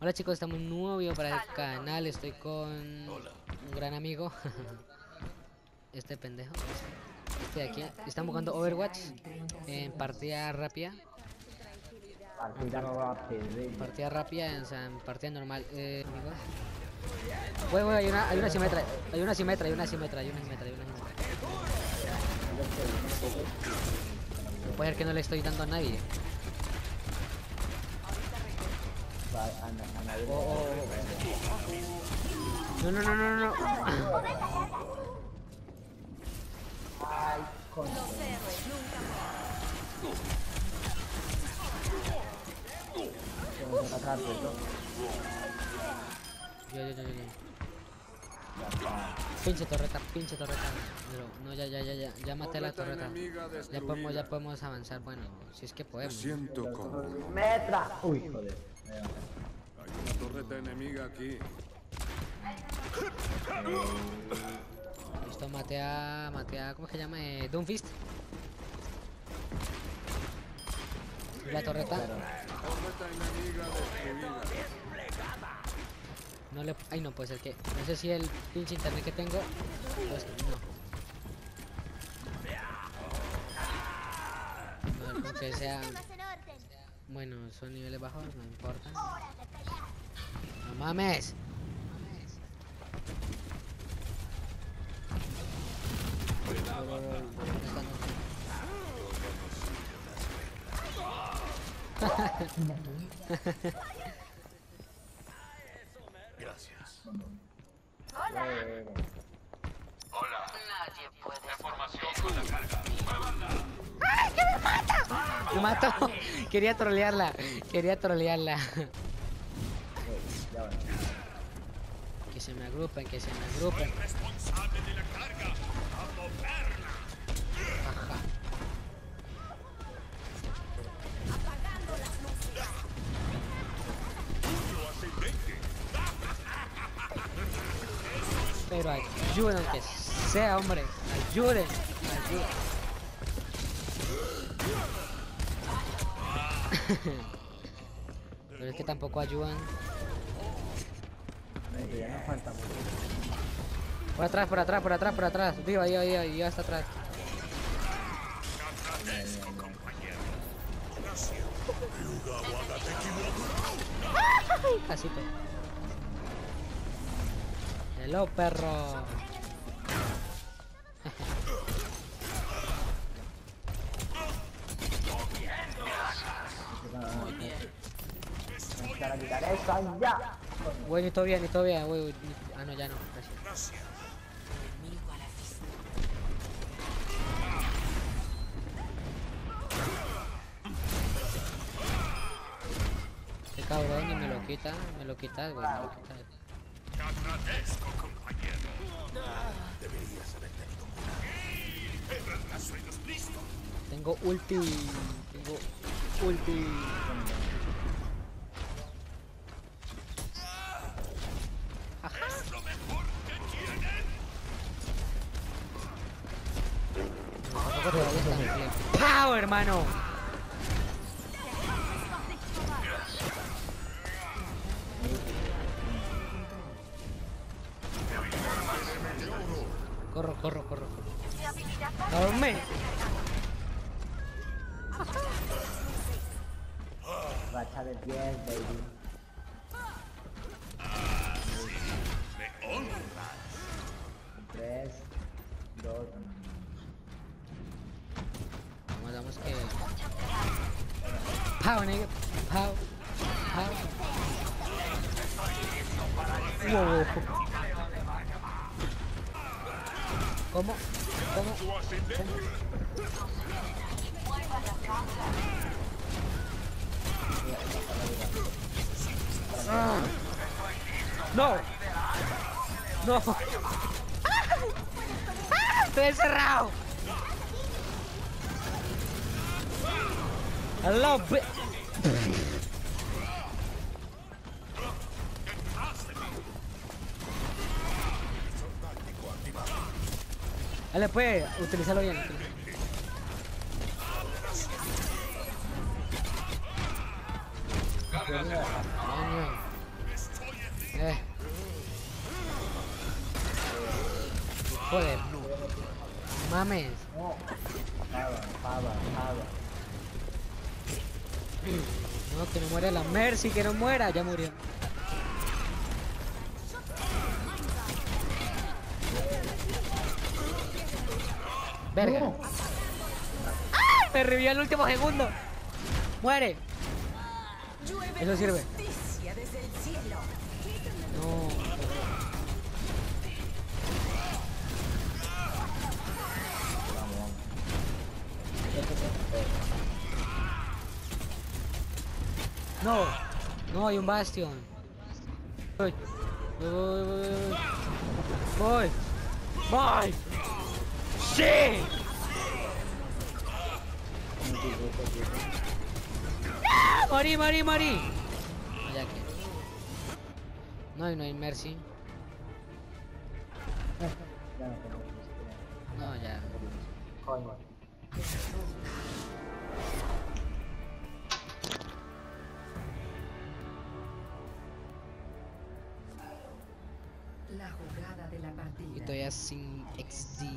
Hola chicos, estamos en un nuevo video para el canal. Estoy con un gran amigo. Este pendejo. Este de aquí. Estamos jugando Overwatch en partida rápida. Partida rápida, o sea, en partida normal. Amigos. Güey, hay una simetra. Hay una simetra, hay una simetra, hay una simetra, hay una simetra. No puede ser que no le estoy dando a nadie. Oh, oh, oh. No, no, no, no, no. Ay, coño. Yo. Pinche torreta, pinche torreta. Pero, no, ya maté la torreta. Ya podemos avanzar. Bueno, si es que podemos. Siento como ¡Metra! Uy, joder. hay una torreta enemiga aquí. Listo, maté a, ¿cómo es que se llama? Doomfist. La torreta. Torreta enemiga destruida. No le, ay, no puede ser que, no sé si el pinche internet que tengo, pues no. No, aunque sea, bueno, son niveles bajos, no importa. No mames. Gracias. Hola. Nadie puede. Información con la carga. Me mató. Quería trolearla. Quería trolearla. Que se me agrupen, que se me agrupen. Responsable de la carga. A moverla. Ajá. Lo ascendente. Pero ayuden que sea, hombre. Ayuden. Ayuden. Pero es que tampoco ayudan. Ya no falta mucho. Por atrás, por atrás, por atrás, por atrás. Viva, viva, hasta atrás. Agradezco, compañero. Gracias. Lugawa, te equivoco. Casito. Hello, perro. Para quitar eso, ya. Güey, ni todo bien, güey. Ah, no, ya no. Gracias. Gracias. Qué cabrón, y me lo quitas, güey, me lo quitas. Te agradezco, compañero. Deberías haber tenido más. El rascacielos es listo. Tengo ulti. Es lo mejor que tienen. Tampoco te vayas tan bien. ¡Pau, hermano! Corro. ¡Dorme! Racha de 10, baby. Me honra. 3, 2, Vamos que... ¡Pau, nigga! ¡Pau! Wow. ¿Cómo? Tu ascendente. ¡Ah! ¡No! ¡Estoy encerrado! Hello, Dale, pues, utilízalo bien. Coño. Joder. Mames. No. Pava. No, que no muera la Mercy, que no muera. Ya murió. Verga. No. ¡Ay! Me revivió el último segundo. Muere. Eso sirve. No. No. No, hay un Bastion. Voy. Voy. ¡Sí! ¡Ah! Morí. Ya que. No hay Mercy. Ya no tengo que No, ya. Coño. La jugada de la Y partida. todavía sin XD.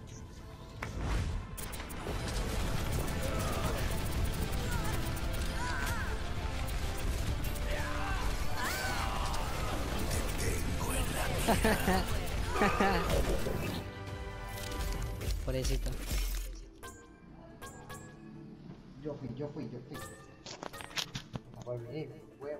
Pobrecito. Yo fui. No voy a venir, huevo.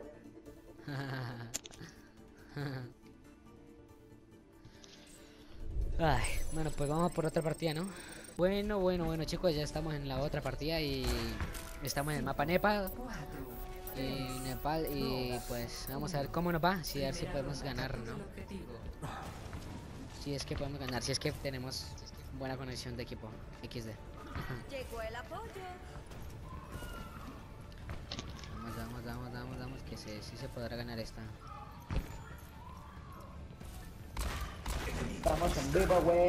Ay, bueno, pues vamos por otra partida, ¿no? Bueno, chicos, ya estamos en la otra partida y estamos en el mapa Nepal y Nepal y pues vamos a ver cómo nos va, si a ver si podemos ganar, ¿no? Si es que podemos ganar, si es que tenemos buena conexión de equipo, XD. Llegó el apoyo. Vamos, que sí se podrá ganar esta. Estamos en vivo, güey.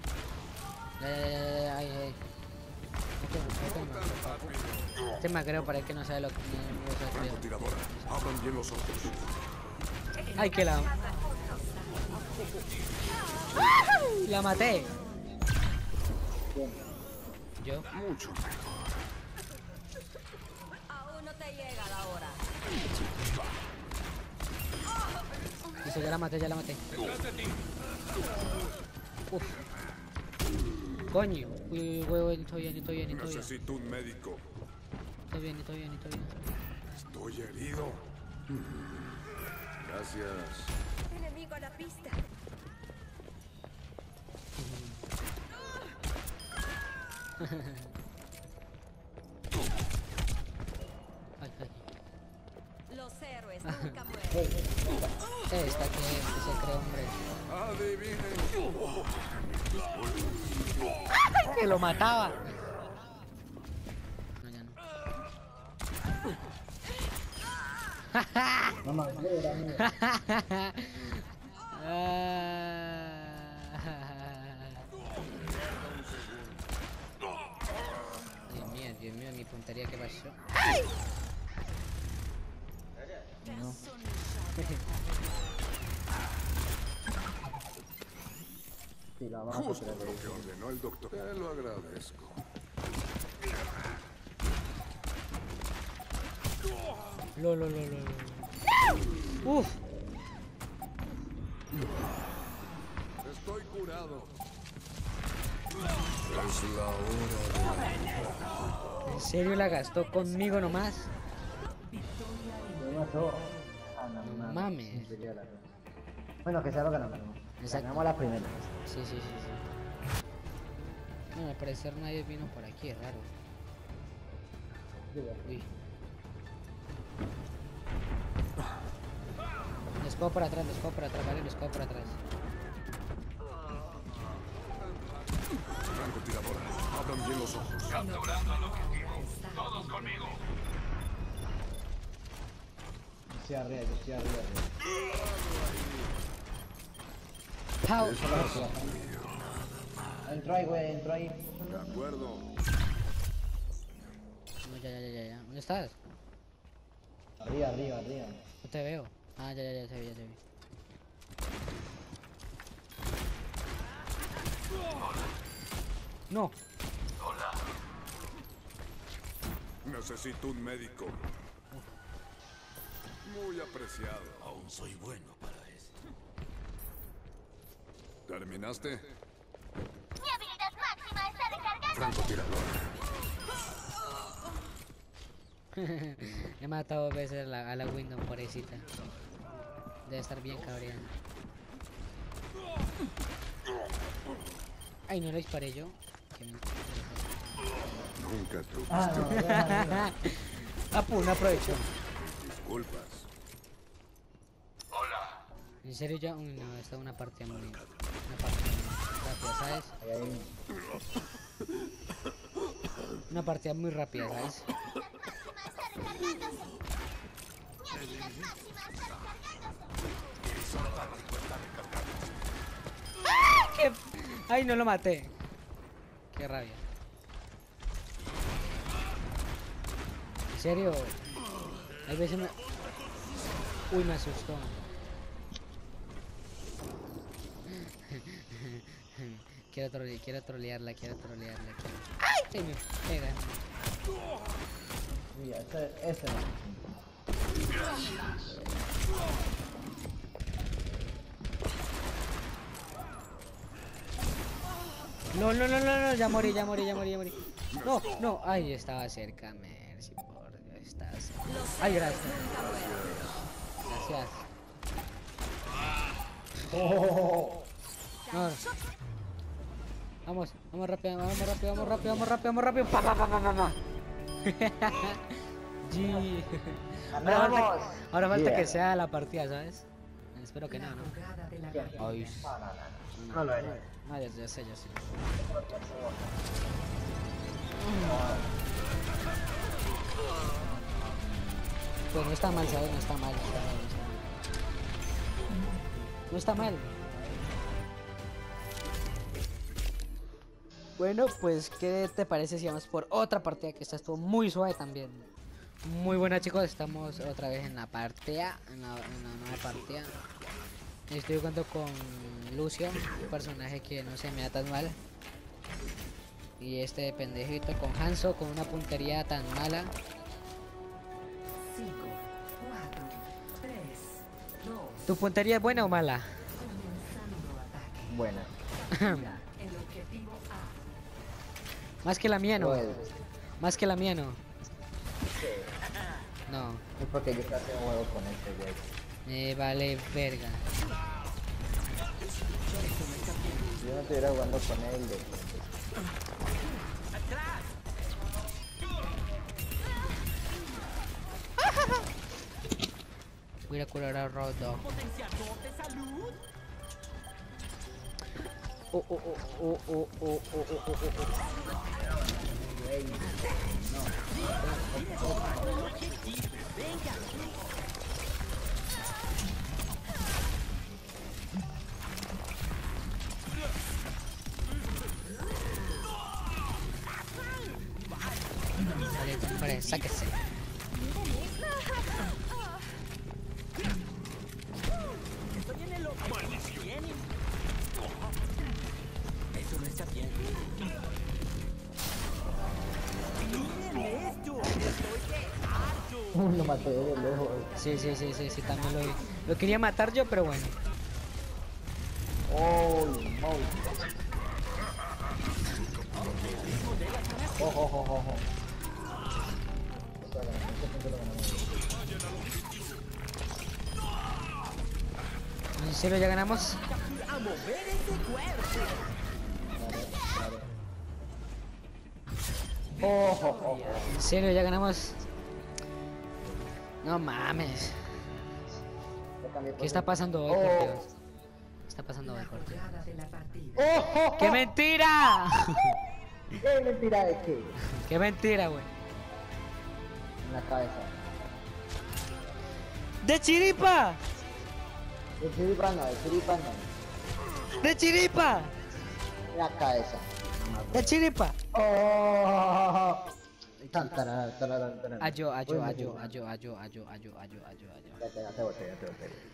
Ay. Este macreo para el que no sabe lo que Francotiradora, abran bien los ojos. Ay, que la maté. Yo. Mucho mejor. Aún no te llega la hora. Eso, ya la maté. Uf. Coño. Uy, estoy bien. Necesito un médico. Estoy bien. Estoy herido. Gracias. Enemigo a la pista. Ay. Los héroes nunca mueren. Esta que se cree hombre. Adivinen. Que lo mataba. No, ya no. No mames, era mío. Dios mío, mi puntería, ¿qué pasó? No. Sí, la vamos a Justo superar. lo que ordenó el doctor. Te lo agradezco. Lo. Uf. Estoy curado. ¿En serio la gastó conmigo nomás? Me mató. Ah, no Mames. Inferior a la- Bueno, que sea lo que ganamos. Exacto. Ganamos la primera. Sí. Bueno, al parecer nadie vino por aquí, es raro. Uy. Les cojo por atrás, vale, les cojo por atrás. Francotiradora, abran bien los ojos. Capturando el objetivo. Todos conmigo. Yo estoy arriba. ¡Pau! Entró ahí, güey, entró ahí. De acuerdo. No, ya. ¿Dónde estás? Arriba. No te veo. Ah, ya te vi. No. Necesito un médico. Muy apreciado. Aún soy bueno para esto. ¿Terminaste? Mi habilidad máxima está recargando. Francotirador. He matado 2 veces a la Windows, pobrecita. Debe estar bien cabreada. Ay, no lo disparé yo. Qué mentira. Nunca tú. Ah, no, deja. Apu, no aprovecho. Disculpas. ¿En serio ya? Uy, no, esta es una partida muy... Una partida muy rápida, ¿sabes? Ahí. Una partida muy rápida, ¿sabes? ¡Ah! ¡Qué... ¡Ay, no lo maté! ¡Qué rabia! ¿En serio? Hay veces me... Uy, me asustó. quiero trolearla. ¡Ay! Se me pega. Uy, ese no. No, ya morí. No, ay, estaba cerca, Mercy, por Dios, estaba cerca. Ay, gracias. Gracias. Oh, No. Vamos rápido. Pa. G. Ahora falta Yeah. que sea la partida, ¿sabes? Espero que no. Ay, no lo eres. no, ya sé. Pues no está mal, ¿sabes? No está mal. Bueno, pues, ¿qué te parece si vamos por otra partida? Que esta estuvo muy suave también. Muy buena, chicos. Estamos otra vez en la partida. En la nueva partida. Estoy jugando con Lucio, un personaje que no se me da tan mal. Y este pendejito con Hanzo, con una puntería tan mala. 5, 4, 3, 2, ¿Tu puntería es buena o mala? comenzando ataque. Buena. Mira, el objetivo A. Más que la mía, no. Pues, Más que la mía, no. No. es porque yo casi no juego con este güey. Me vale verga. Si yo no estuviera jugando con él, Voy a curar a Rodo. Oh. Vale, hombre, sáquese. lo maté de lejos. Sí, también lo vi. Lo quería matar yo, pero bueno. Oh, moly. Ojo. ¿En serio ya ganamos? Ojo. ¿En serio ya ganamos? No mames. ¿Qué está pasando hoy, por Dios? ¿Qué está pasando hoy, por Dios? Jugada de la partida. ¡Ojo! ¡Qué mentira! ¿Qué mentira de qué? ¡Qué mentira, güey! En la cabeza. ¡De chiripa! De chiripa no. ¡De chiripa! En la cabeza. ¡De chiripa! ¡Oh! Tan, Ayo. Ya te boté.